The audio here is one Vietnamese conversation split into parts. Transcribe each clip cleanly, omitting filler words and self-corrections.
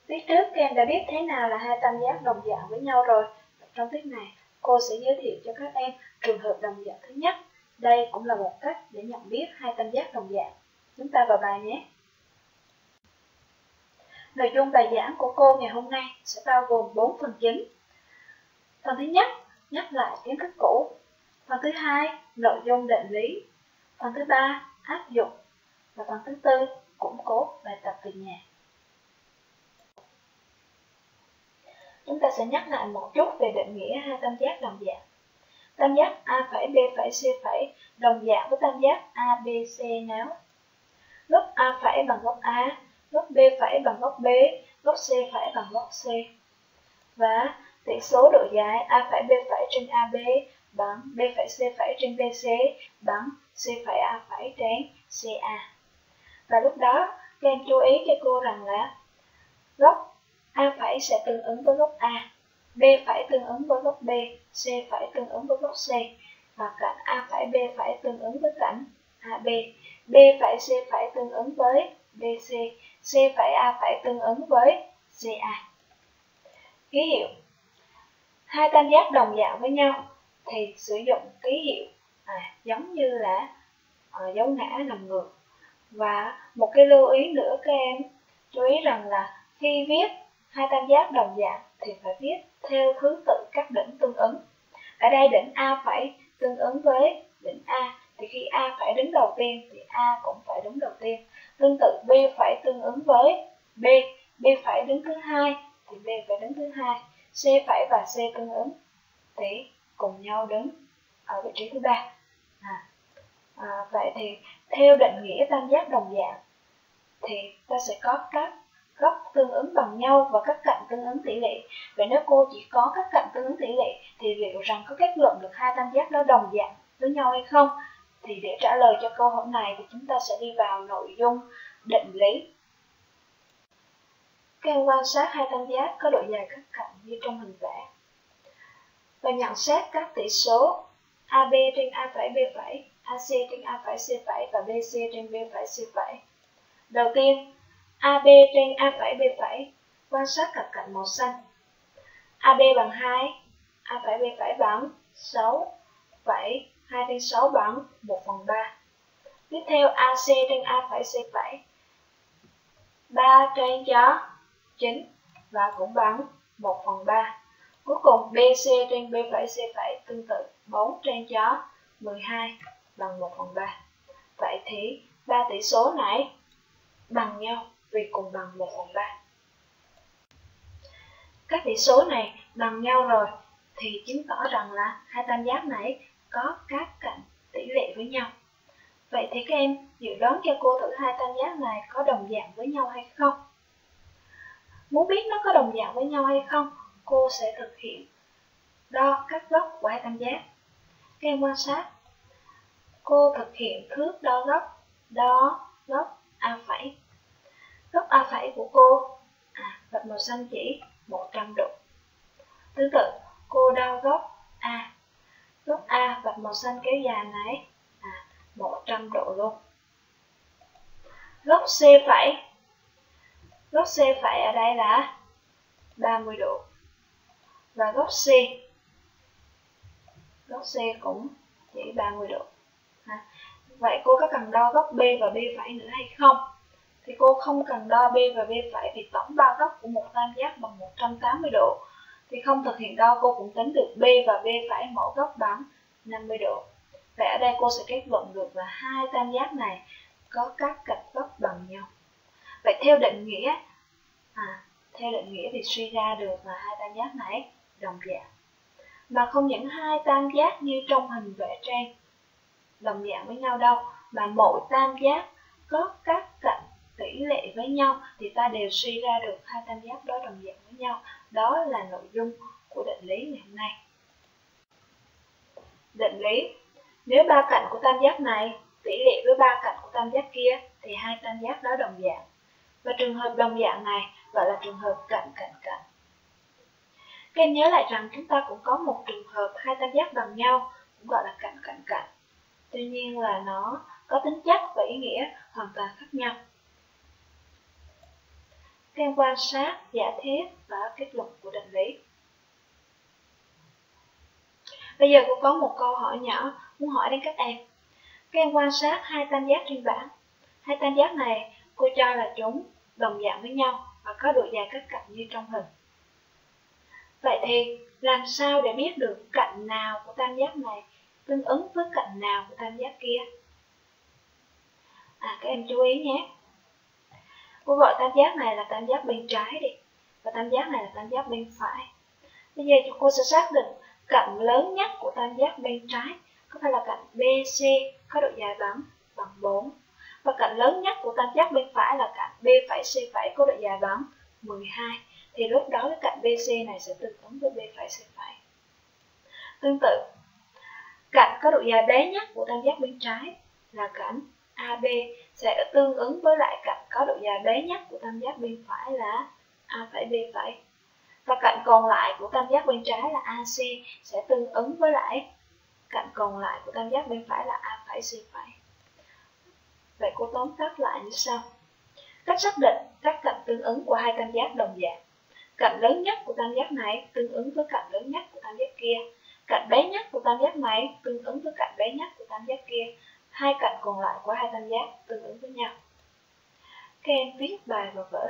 Tiết trước các em đã biết thế nào là hai tam giác đồng dạng với nhau rồi. Trong tiết này, cô sẽ giới thiệu cho các em trường hợp đồng dạng thứ nhất. Đây cũng là một cách để nhận biết hai tam giác đồng dạng. Chúng ta vào bài nhé. Nội dung bài giảng của cô ngày hôm nay sẽ bao gồm 4 phần chính. Phần thứ nhất, nhắc lại kiến thức cũ. Phần thứ hai, nội dung định lý. Phần thứ ba, áp dụng. Và phần thứ tư, củng cố bài tập về nhà. Chúng ta sẽ nhắc lại một chút về định nghĩa hai tam giác đồng dạng. Tam giác A phẩy B phẩy C phẩy đồng dạng với tam giác ABC nếu góc A phẩy bằng góc A, góc B phẩy bằng góc B, góc C phẩy bằng góc C. Và tỷ số độ dài A phẩy B phẩy trên AB bằng B phẩy C phẩy trên BC bằng C phẩy A phẩy trên CA. Và lúc đó, các em chú ý cho cô rằng là góc A phẩy sẽ tương ứng với góc A, B phẩy tương ứng với góc B, C phẩy tương ứng với góc C, và cạnh A phẩy B phẩy tương ứng với cạnh AB, B phẩy C phẩy tương ứng với BC, C phẩy A phẩy tương ứng với CA. Ký hiệu. Hai tam giác đồng dạng với nhau thì sử dụng ký hiệu giống như là dấu ngã nằm ngược. Và một cái lưu ý nữa các em chú ý rằng là khi viết hai tam giác đồng dạng thì phải viết theo thứ tự các đỉnh tương ứng. Ở đây đỉnh A phẩy tương ứng với đỉnh A, thì khi A phẩy đứng đầu tiên thì A cũng phải đứng đầu tiên. Tương tự B phẩy tương ứng với B, B phẩy đứng thứ hai thì B phải đứng thứ hai. C phẩy và C tương ứng thì cùng nhau đứng ở vị trí thứ ba. Vậy thì theo định nghĩa tam giác đồng dạng thì ta sẽ có các góc tương ứng bằng nhau và các cạnh tương ứng tỷ lệ. Vậy nếu cô chỉ có các cạnh tương ứng tỷ lệ thì liệu rằng có kết luận được hai tam giác đó đồng dạng với nhau hay không? Thì để trả lời cho câu hỏi này thì chúng ta sẽ đi vào nội dung định lý. Các em quan sát hai tam giác có độ dài các cạnh như trong hình vẽ và nhận xét các tỷ số AB trên A phẩy B phẩy, AC trên A phẩy C phẩy và BC trên B phẩy C phẩy. Đầu tiên, AB trên A phẩy B phẩy, quan sát cặp cạnh màu xanh. AB bằng 2, A phẩy B phẩy bằng 6, phẩy 2 trên 6 bằng 1/3. Tiếp theo AC trên A phẩy C phẩy, 3 trên 9 và cũng bằng 1/3. Cuối cùng BC trên B phẩy C phẩy tương tự 4 trên 12 bằng 1/3. Vậy thì ba tỷ số này bằng nhau vì cùng bằng 1/3. Các tỷ số này bằng nhau rồi thì chứng tỏ rằng là hai tam giác này có các cạnh tỷ lệ với nhau. Vậy thì các em dự đoán cho cô thử hai tam giác này có đồng dạng với nhau hay không? Muốn biết nó có đồng dạng với nhau hay không, cô sẽ thực hiện đo các góc của hai tam giác. Các em quan sát, cô thực hiện thước đo góc A phẩy. Góc A phẩy của cô, vạch màu xanh chỉ 100 độ. Tương tự, cô đo góc A. Góc A vạch màu xanh kéo dài này 100 độ luôn. Góc C phẩy. Góc C phẩy ở đây là 30 độ. Và góc C. Góc C cũng chỉ 30 độ. Vậy cô có cần đo góc B và B phẩy nữa hay không? Thì cô không cần đo B và B phẩy vì tổng ba góc của một tam giác bằng 180 độ. Thì không thực hiện đo cô cũng tính được B và B phẩy mỗi góc bằng 50 độ. Vậy ở đây cô sẽ kết luận được là hai tam giác này có các cạnh góc bằng nhau. Vậy theo định nghĩa thì suy ra được là hai tam giác này đồng dạng. Mà không những hai tam giác như trong hình vẽ trên đồng dạng với nhau đâu, mà mỗi tam giác có các cạnh tỷ lệ với nhau thì ta đều suy ra được hai tam giác đó đồng dạng với nhau. Đó là nội dung của định lý ngày hôm nay. Định lý: nếu ba cạnh của tam giác này tỷ lệ với ba cạnh của tam giác kia thì hai tam giác đó đồng dạng. Và trường hợp đồng dạng này gọi là trường hợp cạnh cạnh cạnh. Các em nhớ lại rằng chúng ta cũng có một trường hợp hai tam giác bằng nhau, cũng gọi là cạnh cạnh cạnh. Tuy nhiên là nó có tính chất và ý nghĩa hoàn toàn khác nhau. Các em quan sát, giả thiết và kết luận của định lý. Bây giờ cô có một câu hỏi nhỏ muốn hỏi đến các em. Các em quan sát hai tam giác trên bảng. Hai tam giác này cô cho là chúng đồng dạng với nhau và có độ dài các cạnh như trong hình. Vậy thì làm sao để biết được cạnh nào của tam giác này tương ứng với cạnh nào của tam giác kia? Các em chú ý nhé. Cô gọi tam giác này là tam giác bên trái đi, và tam giác này là tam giác bên phải. Bây giờ cô sẽ xác định cạnh lớn nhất của tam giác bên trái có phải là cạnh BC có độ dài bằng 4. Và cạnh lớn nhất của tam giác bên phải là cạnh B phẩy C phẩy có độ dài bằng 12. Thì lúc đó cái cạnh BC này sẽ tương ứng với B phẩy C phẩy. Tương tự, cạnh có độ dài bé nhất của tam giác bên trái là cạnh AB sẽ tương ứng với lại cạnh có độ dài bé nhất của tam giác bên phải là A phẩy B phẩy. Và cạnh còn lại của tam giác bên trái là AC sẽ tương ứng với lại cạnh còn lại của tam giác bên phải là A phẩy C phẩy. Vậy cô tóm tắt lại như sau. Cách xác định các cạnh tương ứng của hai tam giác đồng dạng. Cạnh lớn nhất của tam giác này tương ứng với cạnh lớn nhất của tam giác kia. Cạnh bé nhất của tam giác này tương ứng với cạnh bé nhất của tam giác kia. Hai cạnh còn lại của hai tam giác tương ứng với nhau. Các em viết bài vào vở.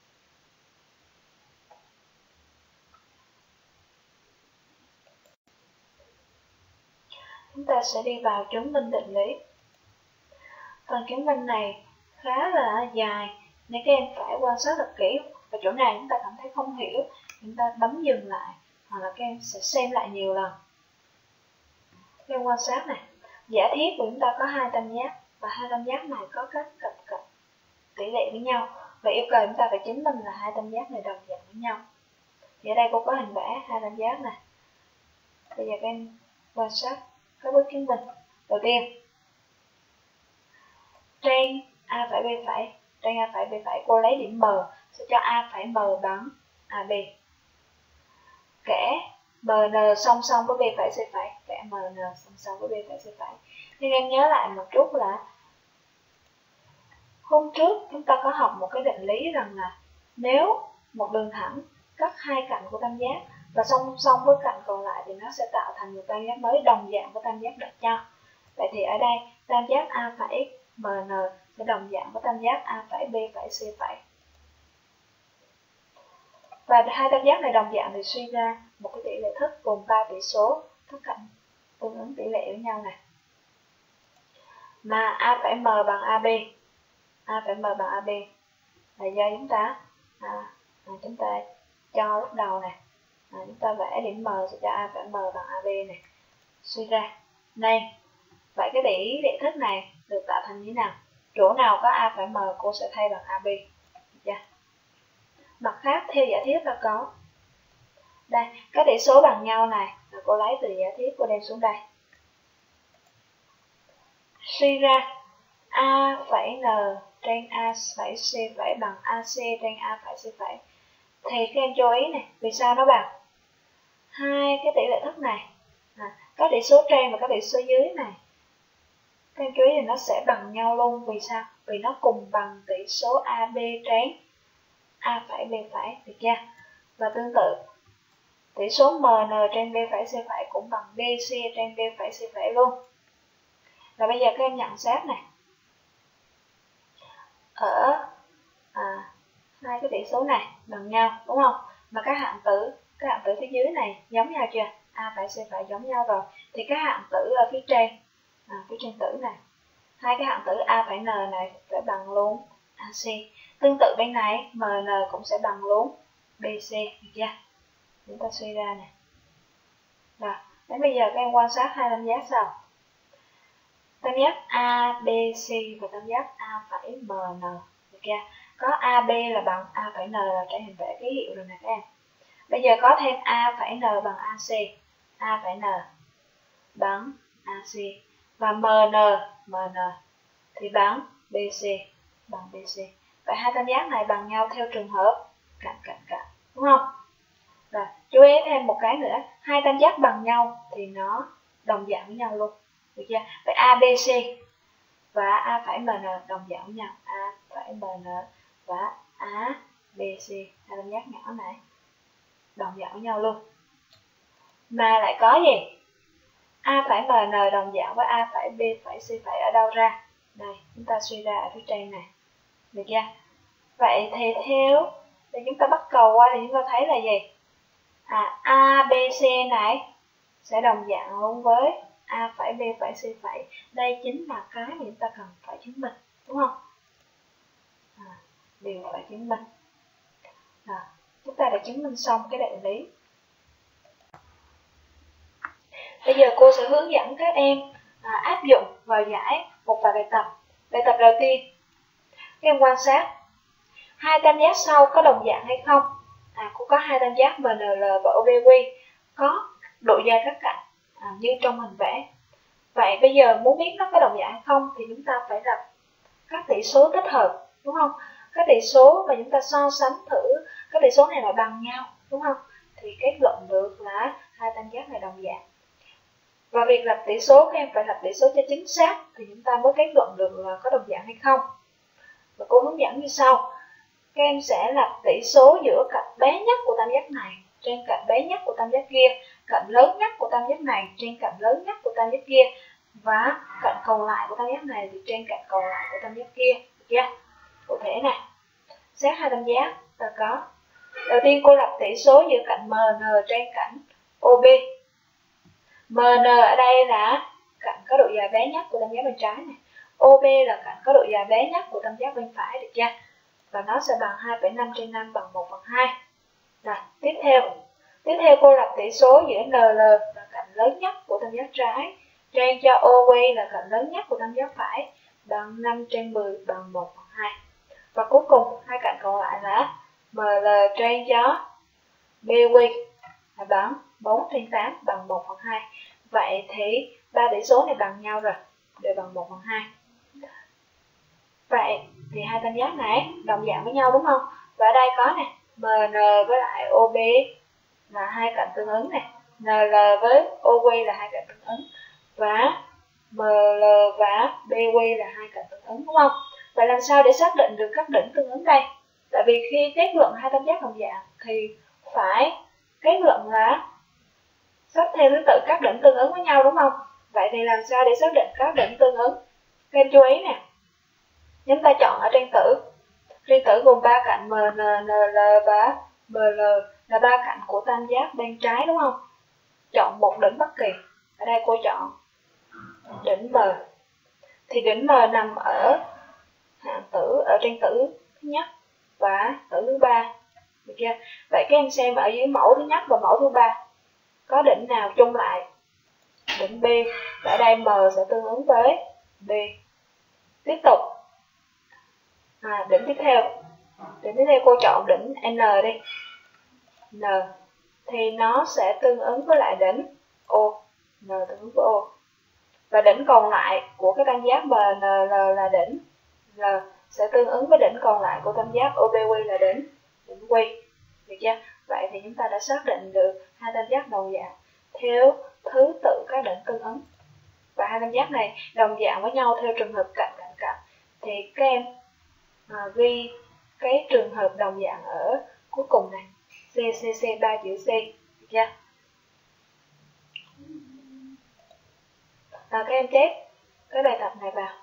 Chúng ta sẽ đi vào chứng minh định lý. Phần chứng minh này khá là dài nên các em phải quan sát thật kỹ. Và chỗ này chúng ta cảm thấy không hiểu, chúng ta bấm dừng lại hoặc là các em sẽ xem lại nhiều lần. Các em quan sát này, giả thiết của chúng ta có hai tam giác và hai tam giác này có các cạnh tỷ lệ với nhau. Và yêu cầu chúng ta phải chứng minh là hai tam giác này đồng dạng với nhau. Thì ở đây cô có hình vẽ hai tam giác này. Bây giờ các em quan sát các bước chứng minh. Đầu tiên, trên A phẩy B phẩy, trên A phẩy B phẩy cô lấy điểm M sẽ cho A phẩy M bằng AB. Kẻ MN song song với B phẩy C phẩy, kẻ MN song song với B phẩy C phẩy. Nhưng em nhớ lại một chút là hôm trước chúng ta có học một cái định lý rằng là nếu một đường thẳng cắt hai cạnh của tam giác và song song với cạnh còn lại thì nó sẽ tạo thành một tam giác mới đồng dạng với tam giác đặt cho. Vậy thì ở đây tam giác A phẩy MN sẽ đồng dạng với tam giác A phẩy B phẩy C phẩy. Và hai tam giác này đồng dạng thì suy ra một cái tỷ lệ thức gồm 3 tỷ số các cạnh tương ứng tỷ lệ với nhau này. Mà A phẩy M bằng AB, A phẩy M bằng AB là do chúng ta cho lúc đầu này, chúng ta vẽ điểm M sẽ cho A phẩy M bằng AB này. Suy ra này, vậy cái tỷ lệ thức này được tạo thành như thế nào? Chỗ nào có A phẩy M cô sẽ thay bằng AB. Được. Mặt khác theo giả thiết là có đây, các tỷ số bằng nhau này là cô lấy từ giả thiết cô đem xuống đây. Suy ra A phẩy N trên A phẩy C phẩy bằng AC trên A phẩy C phẩy. Thì các em chú ý này, vì sao nó bằng? Hai cái tỷ lệ thức này, các tỷ số trên và các tỷ số dưới này, các em chú ý thì nó sẽ bằng nhau luôn. Vì sao? Vì nó cùng bằng tỷ số AB trên A phẩy B phẩy, được chưa? Và tương tự, tỷ số MN trên B phẩy C phẩy cũng bằng BC trên B phẩy C phẩy luôn. Và bây giờ các em nhận xét này. Ở hai cái tỷ số này bằng nhau, đúng không? Mà các hạng tử phía dưới này giống nhau chưa? A phẩy C phẩy giống nhau rồi. Thì các hạng tử ở phía trên, phía trên tử này, hai cái hạng tử A phẩy N này sẽ bằng luôn AC. Tương tự bên này, MN cũng sẽ bằng luôn BC, được chưa? Chúng ta suy ra này. Rồi, đến bây giờ các em quan sát hai tam giác sau. Tam giác ABC và tam giác A phẩy MN, được chưa? Có AB là bằng A phẩy N là trên hình vẽ ký hiệu rồi nè các em. Bây giờ có thêm A phẩy N bằng AC, A phẩy N bằng AC và MN thì bằng BC, bằng BC. Vậy hai tam giác này bằng nhau theo trường hợp cạnh, đúng không? Rồi, chú ý thêm một cái nữa, hai tam giác bằng nhau thì nó đồng dạng với nhau luôn, được chưa? Vậy ABC và A phẩy MN đồng dạng với nhau, A phẩy MN và BC, hai tam giác nhỏ này đồng dạng với nhau luôn. Mà lại có gì? A phẩy MN đồng dạng với A phẩy B phẩy C phẩy ở đâu ra? Này, chúng ta suy ra ở phía trên này. Được chưa? Vậy thì theo thì chúng ta bắt cầu qua thì chúng ta thấy là gì? ABC này sẽ đồng dạng luôn với A phẩy B phẩy C phẩy. Đây chính là cái mà chúng ta cần phải chứng minh, đúng không? Điều phải chứng minh. Chúng ta đã chứng minh xong cái định lý. Bây giờ cô sẽ hướng dẫn các em áp dụng và giải một vài bài tập. Bài tập đầu tiên, các em quan sát hai tam giác sau có đồng dạng hay không. Cô có hai tam giác MNL và OBQ có độ dài các cạnh như trong hình vẽ. Vậy bây giờ muốn biết nó có đồng dạng hay không thì chúng ta phải lập các tỷ số tích hợp, đúng không? Các tỷ số mà chúng ta so sánh thử các tỷ số này là bằng nhau, đúng không? Thì kết luận được là hai tam giác này đồng dạng. Và việc lập tỷ số, các em phải lập tỷ số cho chính xác thì chúng ta mới kết luận được là có đồng dạng hay không. Và cô hướng dẫn như sau. Các em sẽ lập tỷ số giữa cạnh bé nhất của tam giác này trên cạnh bé nhất của tam giác kia, cạnh lớn nhất của tam giác này trên cạnh lớn nhất của tam giác kia, và cạnh còn lại của tam giác này thì trên cạnh còn lại của tam giác kia. Được chưa? Cụ thể này, xét hai tam giác ta có. Đầu tiên cô lập tỷ số giữa cạnh MN trên cạnh OB. MN ở đây là cạnh có độ dài bé nhất của tam giác bên trái này. OB là cạnh có độ dài bé nhất của tam giác bên phải, được chưa? Và nó sẽ bằng 2,5 trên 5 bằng 1/2. Rồi, tiếp theo cô lập tỷ số giữa NL là cạnh lớn nhất của tam giác trái trên cho OB là cạnh lớn nhất của tam giác phải bằng 5 trên 10 bằng 1/2. Và cuối cùng hai cạnh còn lại là ML trên cho BQ là bằng 4 trên 8 bằng 1/2. Vậy thì ba tỷ số này bằng nhau rồi, đều bằng 1/2. Vậy thì hai tam giác này đồng dạng với nhau, đúng không? Và ở đây có nè, MN với lại OB là hai cạnh tương ứng này, NL với OQ là hai cạnh tương ứng, và ML và BQ là hai cạnh tương ứng, đúng không? Vậy làm sao để xác định được các đỉnh tương ứng đây? Tại vì khi kết luận hai tam giác đồng dạng thì phải kết luận là sắp theo thứ tự các đỉnh tương ứng với nhau, đúng không? Vậy thì làm sao để xác định các đỉnh tương ứng? Các em chú ý nè, chúng ta chọn ở trang tử. Trang tử gồm 3 cạnh MN, NL và BL là 3 cạnh của tam giác bên trái, đúng không? Chọn một đỉnh bất kỳ. Ở đây cô chọn đỉnh M. Thì đỉnh M nằm ở hạng tử, ở trang tử thứ nhất và tử thứ ba. Được chưa? Vậy các em xem ở dưới mẫu thứ nhất và mẫu thứ ba có đỉnh nào chung lại? Đỉnh B. Ở đây M sẽ tương ứng với B. Tiếp tục. Đỉnh tiếp theo cô chọn đỉnh N đi. N thì nó sẽ tương ứng với lại đỉnh O. N tương ứng với O. Và đỉnh còn lại của cái tam giác MNL là đỉnh L sẽ tương ứng với đỉnh còn lại của tam giác OBQ là đỉnh Q. Được chưa? Vậy thì chúng ta đã xác định được hai tam giác đồng dạng theo thứ tự các đỉnh tương ứng. Và hai tam giác này đồng dạng với nhau theo trường hợp cạnh cạnh cạnh. Thì các em ghi cái trường hợp đồng dạng ở cuối cùng này, CCC 3 chữ C. Được chưa? Các em chép cái bài tập này vào.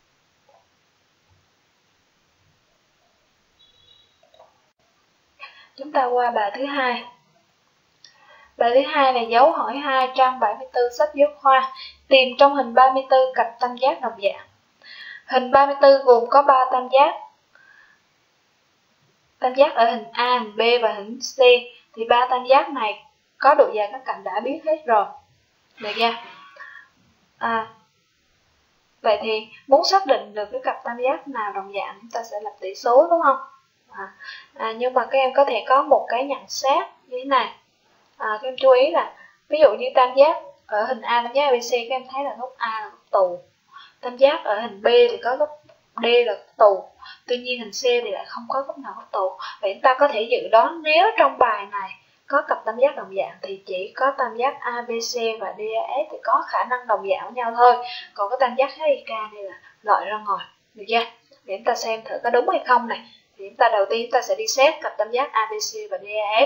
Chúng ta qua bài thứ hai. Bài thứ hai này dấu hỏi 2 trang 74 sách giáo khoa. Tìm trong hình 34 cặp tam giác đồng dạng. Hình 34 gồm có 3 tam giác. Tam giác ở hình A, hình B và hình C. Thì 3 tam giác này có độ dài các cạnh đã biết hết rồi. Được chưa? Vậy thì muốn xác định được cái cặp tam giác nào đồng dạng chúng ta sẽ lập tỷ số, đúng không? Nhưng mà các em có thể có một cái nhận xét như thế này. Các em chú ý là ví dụ như tam giác ở hình A, tam giác ABC, các em thấy là góc A là góc tù. Tam giác ở hình B thì có góc D là góc tù. Tuy nhiên hình C thì lại không có góc nào góc tù. Vậy chúng ta có thể dự đoán nếu trong bài này có cặp tam giác đồng dạng thì chỉ có tam giác ABC và DAS thì có khả năng đồng dạng với nhau thôi. Còn cái tam giác HIK này là loại ra ngoài. Được chưa? Để chúng ta xem thử có đúng hay không này. Thì chúng ta đầu tiên chúng ta sẽ đi xét cặp tam giác ABC và DEF.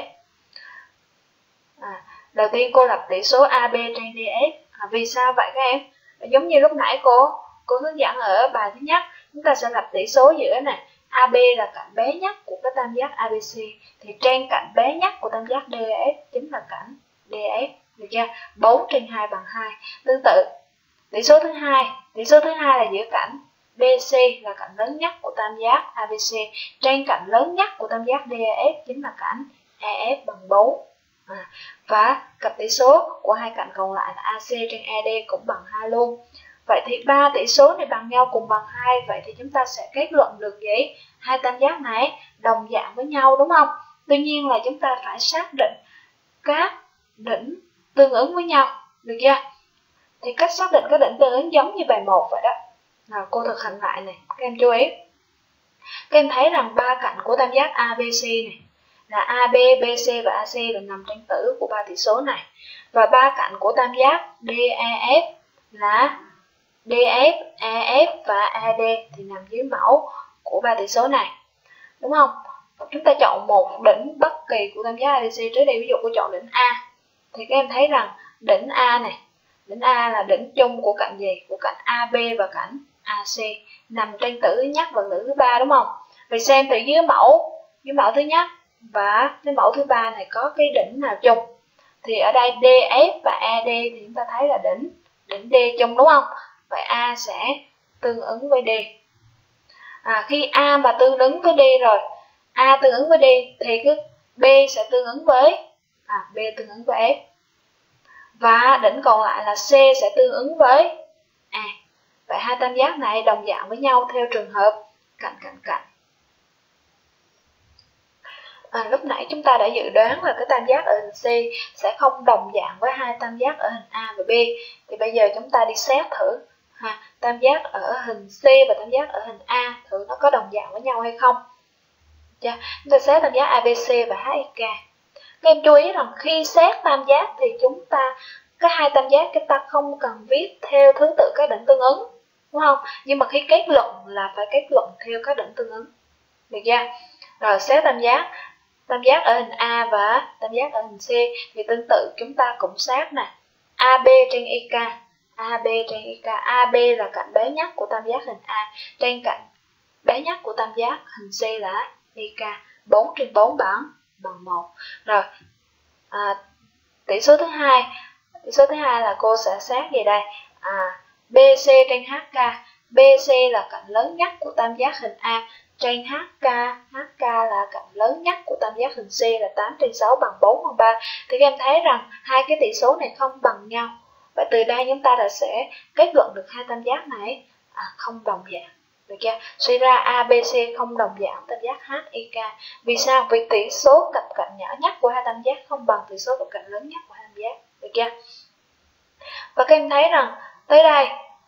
Đầu tiên cô lập tỷ số AB trên DF. Vì sao vậy các em? Giống như lúc nãy cô hướng dẫn ở bài thứ nhất, chúng ta sẽ lập tỷ số giữa này. AB là cạnh bé nhất của cái tam giác ABC, thì trên cạnh bé nhất của tam giác DEF chính là cạnh DF, được chưa? 4 trên 2 bằng 2. Tương tự, tỷ số thứ hai là giữa cạnh BC là cạnh lớn nhất của tam giác ABC, trên cạnh lớn nhất của tam giác DEF chính là cạnh EF bằng 4. Và cặp tỷ số của hai cạnh còn lại là AC trên ED cũng bằng 2 luôn. Vậy thì ba tỷ số này bằng nhau cùng bằng 2, vậy thì chúng ta sẽ kết luận được gì? Hai tam giác này đồng dạng với nhau, đúng không? Tuy nhiên là chúng ta phải xác định các đỉnh tương ứng với nhau, được chưa? Thì cách xác định các đỉnh tương ứng giống như bài 1 vậy đó. Nào, cô thực hành lại này, các em chú ý. Các em thấy rằng ba cạnh của tam giác ABC này là AB, BC và AC là nằm trên tử của ba tỷ số này. Và ba cạnh của tam giác DEF là DF, EF và AD thì nằm dưới mẫu của ba tỷ số này, đúng không? Chúng ta chọn một đỉnh bất kỳ của tam giác ABC trước đây, ví dụ cô chọn đỉnh A. Thì các em thấy rằng đỉnh A này, đỉnh A là đỉnh chung của cạnh gì? Của cạnh AB và cạnh AC, nằm trên tử thứ nhất và tử thứ ba, đúng không? Vậy xem từ dưới mẫu thứ nhất và cái mẫu thứ ba này có cái đỉnh nào chung? Thì ở đây DF và AD thì chúng ta thấy là đỉnh D chung, đúng không? Vậy A sẽ tương ứng với D. Khi A mà tương ứng với D rồi, A tương ứng với D thì cái B sẽ tương ứng với B tương ứng với F. Và đỉnh còn lại là C sẽ tương ứng với A. Vậy hai tam giác này đồng dạng với nhau theo trường hợp cạnh cạnh cạnh. Lúc nãy chúng ta đã dự đoán là cái tam giác ở hình C sẽ không đồng dạng với hai tam giác ở hình A và B. Thì bây giờ chúng ta đi xét thử tam giác ở hình C và tam giác ở hình A thử nó có đồng dạng với nhau hay không. Chúng ta xét tam giác ABC và HIK. Các em chú ý rằng khi xét tam giác thì chúng ta cái hai tam giác chúng ta không cần viết theo thứ tự các đỉnh tương ứng, đúng không? Nhưng mà khi kết luận là phải kết luận theo các đỉnh tương ứng, được chưa? Rồi xét tam giác ở hình A và tam giác ở hình C thì tương tự chúng ta cũng xét nè. AB trên IK, AB trên IK, AB là cạnh bé nhất của tam giác hình A, trên cạnh bé nhất của tam giác hình C là IK, 4 trên 4 bằng 1. Rồi tỷ số thứ hai là cô sẽ xét gì đây? BC trên HK, BC là cạnh lớn nhất của tam giác hình A, trên HK là cạnh lớn nhất của tam giác hình C là 8 trên 6 bằng 4 bằng 3. Thì các em thấy rằng hai cái tỷ số này không bằng nhau. Vậy từ đây chúng ta đã sẽ kết luận được hai tam giác này không đồng dạng, được chưa? Suy ra ABC không đồng dạng tam giác HIK. Vì sao? Vì tỷ số cặp cạnh nhỏ nhất của hai tam giác không bằng tỷ số cặp cạnh lớn nhất của hai tam giác, được chưa? Và các em thấy rằng tới đây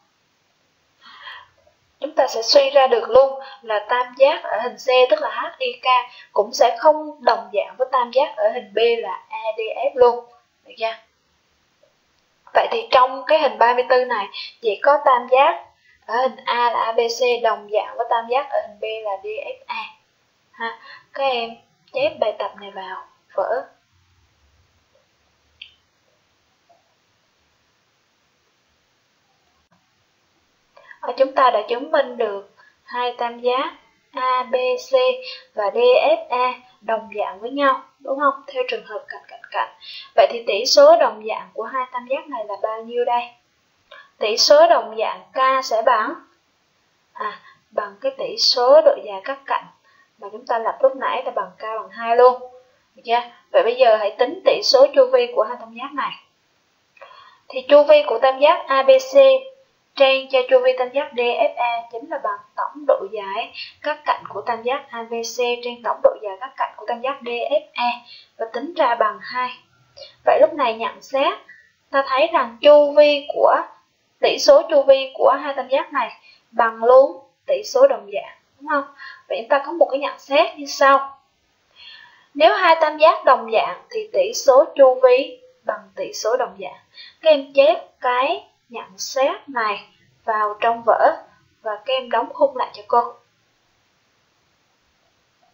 chúng ta sẽ suy ra được luôn là tam giác ở hình C tức là HIK cũng sẽ không đồng dạng với tam giác ở hình B là ADF luôn, được chưa? Vậy thì trong cái hình 34 này chỉ có tam giác ở hình A là ABC đồng dạng với tam giác ở hình B là DFA. Các em chép bài tập này vào vở. Chúng ta đã chứng minh được hai tam giác ABC và DFA đồng dạng với nhau, đúng không? Theo trường hợp cạnh cạnh cạnh. Vậy thì tỷ số đồng dạng của hai tam giác này là bao nhiêu đây? Tỷ số đồng dạng K sẽ bằng cái tỷ số độ dài các cạnh mà chúng ta lập lúc nãy là bằng K bằng 2 luôn. Được chưa? Vậy bây giờ hãy tính tỷ số chu vi của hai tam giác này. Thì chu vi của tam giác ABC trên cho chu vi tam giác DFA chính là bằng tổng độ dài các cạnh của tam giác ABC trên tổng độ dài các cạnh của tam giác DFA và tính ra bằng 2. Vậy lúc này nhận xét, ta thấy rằng tỷ số chu vi của hai tam giác này bằng luôn tỷ số đồng dạng, đúng không? Vậy chúng ta có một cái nhận xét như sau. Nếu hai tam giác đồng dạng thì tỷ số chu vi bằng tỷ số đồng dạng. Các em chép cái nhận xét này vào trong vở và các em đóng khung lại cho cô.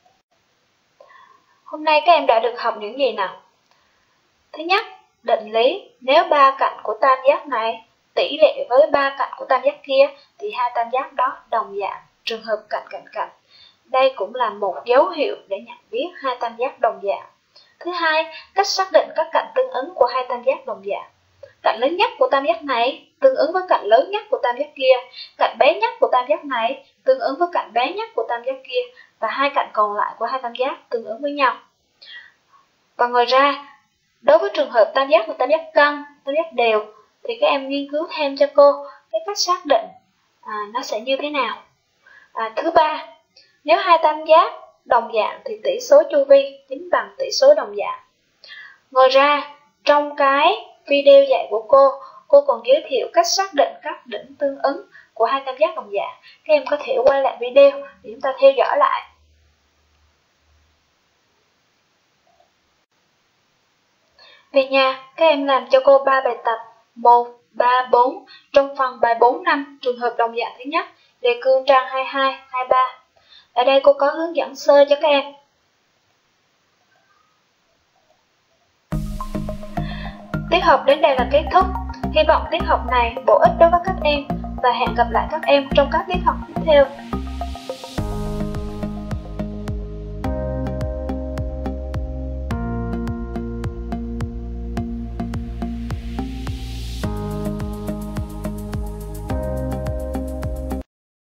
Hôm nay các em đã được học những gì nào? Thứ nhất, định lý. Nếu ba cạnh của tam giác này tỷ lệ với ba cạnh của tam giác kia thì hai tam giác đó đồng dạng, trường hợp cạnh cạnh cạnh. Đây cũng là một dấu hiệu để nhận biết hai tam giác đồng dạng. Thứ hai, cách xác định các cạnh tương ứng của hai tam giác đồng dạng. Cạnh lớn nhất của tam giác này tương ứng với cạnh lớn nhất của tam giác kia, cạnh bé nhất của tam giác này tương ứng với cạnh bé nhất của tam giác kia, và hai cạnh còn lại của hai tam giác tương ứng với nhau. Và ngoài ra, đối với trường hợp tam giác và tam giác cân, tam giác đều thì các em nghiên cứu thêm cho cô cái cách xác định nó sẽ như thế nào. Thứ ba, nếu hai tam giác đồng dạng thì tỷ số chu vi chính bằng tỷ số đồng dạng. Ngoài ra, trong cái video dạy của cô còn giới thiệu cách xác định các đỉnh tương ứng của hai tam giác đồng dạng. Các em có thể quay lại video để chúng ta theo dõi lại. Về nhà, các em làm cho cô 3 bài tập 1, 3, 4 trong phần bài 4-5 trường hợp đồng dạng thứ nhất, đề cương trang 22, 23. Ở đây cô có hướng dẫn sơ cho các em. Tiết học đến đây là kết thúc. Hy vọng tiết học này bổ ích đối với các em và hẹn gặp lại các em trong các tiết học tiếp theo.